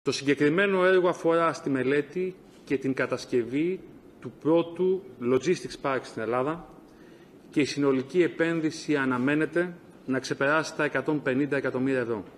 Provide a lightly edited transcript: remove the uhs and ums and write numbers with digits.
Το συγκεκριμένο έργο αφορά στη μελέτη και την κατασκευή του πρώτου logistics park στην Ελλάδα και η συνολική επένδυση αναμένεται να ξεπεράσει τα 150 εκατομμύρια ευρώ.